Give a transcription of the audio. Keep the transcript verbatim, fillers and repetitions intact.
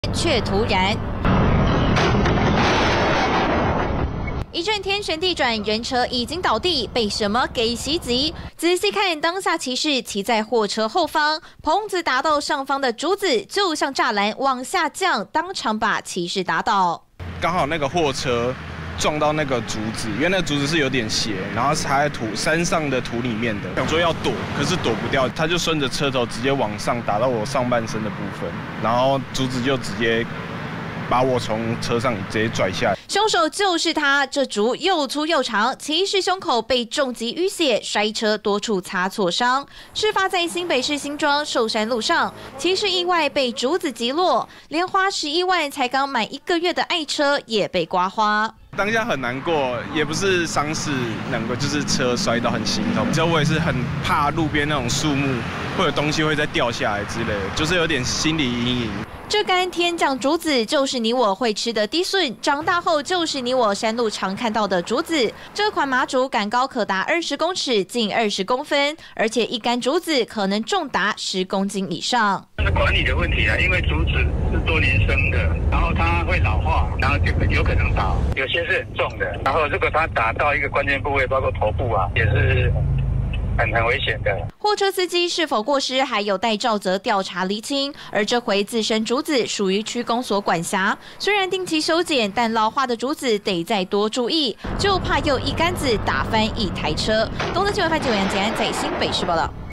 却突然一阵天旋地转，人车已经倒地，被什么给袭击？仔细看，当下骑士骑在货车后方，棚子打到上方的竹子，就像栅栏往下降，当场把骑士打倒。 刚好那个货车撞到那个竹子，因为那个竹子是有点斜，然后插在土山上的土里面的，想说要躲，可是躲不掉，他就顺着车头直接往上打到我上半身的部分，然后竹子就直接把我从车上直接拽下来。 凶手就是他，这竹又粗又长，骑士胸口被重击淤血，摔车多处擦挫伤。事发在新北市新庄寿山路上，骑士意外被竹子击落，连花十一万才刚满一个月的爱车也被刮花。 当下很难过，也不是伤势难过，就是车摔到很心痛。之后我也是很怕路边那种树木会有东西会再掉下来之类的，就是有点心理阴影。 这干天降竹子就是你我会吃的低笋，长大后就是你我山路常看到的竹子。这款麻竹杆高可达二十公尺，近二十公分，而且一杆竹子可能重达十公斤以上。 这是管理的问题啊，因为竹子是多年生的，然后它会老化，然后就有可能倒，有些是很重的。然后如果它打到一个关键部位，包括头部啊，也是很很危险的。 货车司机是否过失，还有待肇责调查厘清。而这回自身竹子属于区公所管辖，虽然定期修剪，但老化的竹子得再多注意，就怕又一竿子打翻一台车。东森新闻范九阳简安在新北市报道。